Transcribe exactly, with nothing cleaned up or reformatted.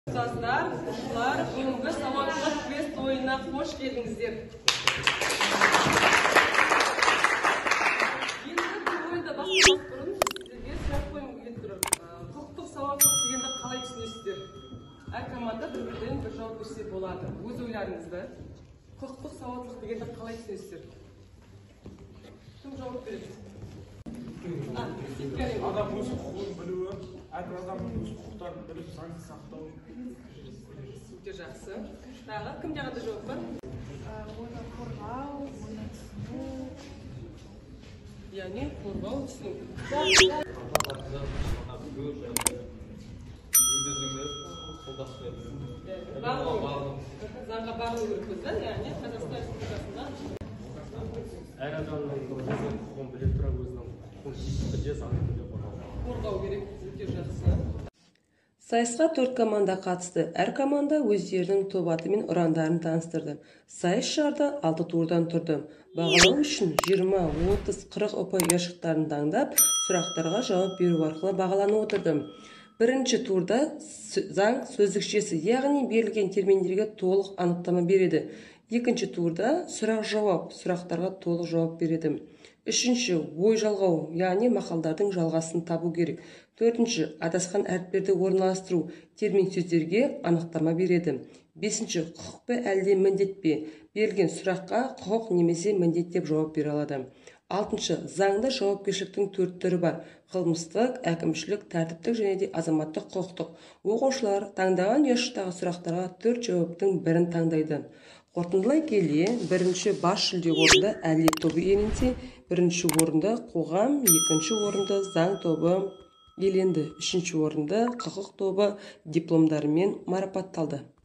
Ұстаздар, оқушылар, бүгінгі сауаттылық квест ойынына қош келдіңіздер. Енді бұл ойында бастамас бұрын сіздерге сұрақ қойғым келіп тұр. Құқықтық сауаттылық дегенді қалай түсінесіздер? Әр команда бір-бірден бір жауап берсе болады. Өз ойларыңызды. Құқықтық сауаттылық дегенді қалай түсінесіздер? Кім жауап береді? Адам өз құқығын білуі, әрбір адамның өз құқықтарын біліп, заңды сақтау. Өте жақсы. Тағы кім жағында жауап бар? Оны қорғау, оны түсіну. Яғни қорғау, түсіну. Заңға бағыну керек көзді, яғни Қазақстан Республикасында әр адамның өзінің құқығын біле тұра өзінің құқығын біле заңды түрде қорғау керек. Өте жақсы. Сайысқа төрт команда қатысты. Әр команда өздерінің топ аты мен ұрандарын таныстырды. Сайыс шарды алты турдан тұрды. Бағалау үшін жиырма, отыз, қырық ұпай ұяшықтарын таңдап, сұрақтарға жауап беру арқылы бағаланып отырды. Бірінші турда заң сөздікшесі, яғни берілген терминдерге толық анықтама береді. Екінші турда сұрақ-жауап, сұрақтарға толық жауап береді. Үшінші ой жалғау, яғни мақалдардың жалғасын табу керек. Төртінші адасқан әріптерді орналастыру, термин сөздерге анықтама береді. Бесінші құқық пе әлде міндет пе? Берілген сұраққа құқық немесе міндет деп жауап бере алады. Алтыншы заңда жауапкершіліктің төрт түрі бар: қылмыстық, әкімшілік, тәртіптік және де азаматтық құқықтық. Оқушылар таңдаған ұяшықтағы сұрақтарға төрт жауаптың бірін таңдайды. Қорытындылай келе, бірінші бас жүлде орында әділет тобы иеленсе, бірінші орында қоғам, екінші орында заң тобы иеленді, үшінші орында құқық тобы дипломдарымен марапатталды.